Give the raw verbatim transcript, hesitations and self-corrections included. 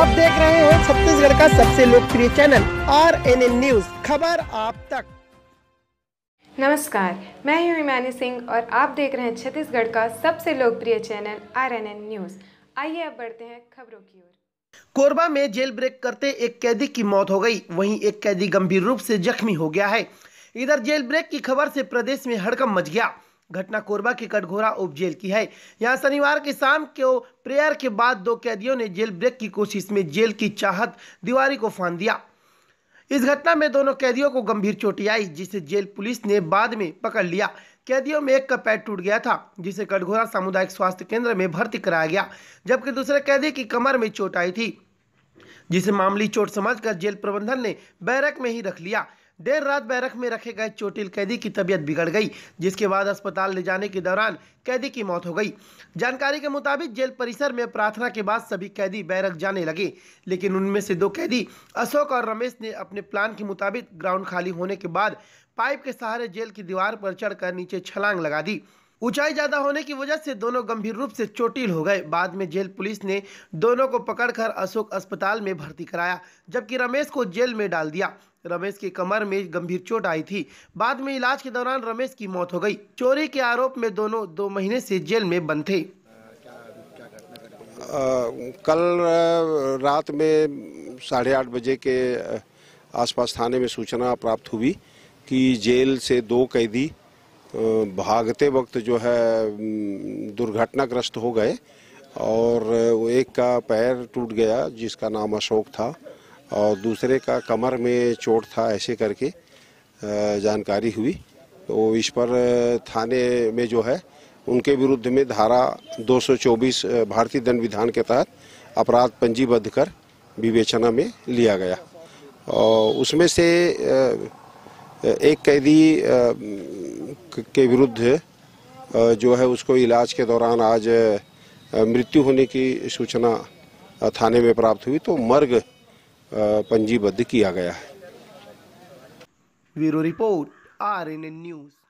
आप देख रहे हैं छत्तीसगढ़ का सबसे लोकप्रिय channel R N N news, खबर आप तक। नमस्कार, मैं हूं हिमानी सिंह और आप देख रहे हैं छत्तीसगढ़ का सबसे लोकप्रिय channel R N N news. आइए अब बढ़ते हैं खबरों की ओर। कोरबा में जेल ब्रेक करते एक कैदी की मौत हो गई, वहीं एक कैदी गंभीर रूप से जख्मी हो गया है। इधर जेल ब्रेक की खबर से प्रदेश में हड़कंप मच गया। घटना कोरबा के कटघोरा उप जेल की है। यहां शनिवार की शाम को प्रेयर के बाद दो कैदियों ने जेल ब्रेक की कोशिश में जेल की चाहत दीवारी को फांद दिया। इस घटना में दोनों कैदियों को गंभीर चोटें आई, जिसे जेल पुलिस ने बाद में पकड़ लिया। कैदियों में एक का पैर टूट गया था, जिसे कटघोरा सामुदायिक स्वास्थ्य केंद्र में भर्ती कराया गया, जबकि दूसरे कैदी की कमर में चोट आई थी, जिसे मामूली चोट समझकर जेल प्रबंधन ने बैरक में ही रख लिया। देर रात बैरक में रखे गए चोटिल कैदी की तबीयत बिगड़ गई, जिसके बाद अस्पताल ले जाने के दौरान कैदी की मौत हो गई। जानकारी के मुताबिक जेल परिसर में प्रार्थना के बाद सभी कैदी बैरक जाने लगे, लेकिन उनमें से दो कैदी अशोक और रमेश ने अपने प्लान के मुताबिक ग्राउंड खाली होने के बाद पाइप के सहारे जेल की दीवार पर चढ़कर नीचे छलांग लगा दी। ऊंचाई ज्यादा होने की वजह से दोनों गंभीर रूप से चोटिल हो गए। बाद में जेल पुलिस ने दोनों को पकड़कर अशोक अस्पताल में भर्ती कराया, जबकि रमेश को जेल में डाल दिया। रमेश की कमर में गंभीर चोट आई थी। बाद में इलाज के दौरान रमेश की मौत हो गई। चोरी के आरोप में दोनों दो महीने से जेल में बंद थे। आ, कल रात में साढ़े आठ बजे के आसपास थाने में सूचना प्राप्त हुई कि जेल से दो कैदी भागते वक्त जो है दुर्घटनाग्रस्त हो गए और एक का पैर टूट गया, जिसका नाम अशोक था, और दूसरे का कमर में चोट था, ऐसे करके जानकारी हुई। तो इस पर थाने में जो है उनके विरुद्ध में धारा दो सौ चौबीस भारतीय दंड विधान के तहत अपराध पंजीबद्ध कर विवेचना में लिया गया। और उसमें से एक कैदी के विरुद्ध जो है उसको इलाज के दौरान आज मृत्यु होने की सूचना थाने में प्राप्त हुई, तो मर्ग पंजीबद्ध किया गया है। Bureau report R N N news.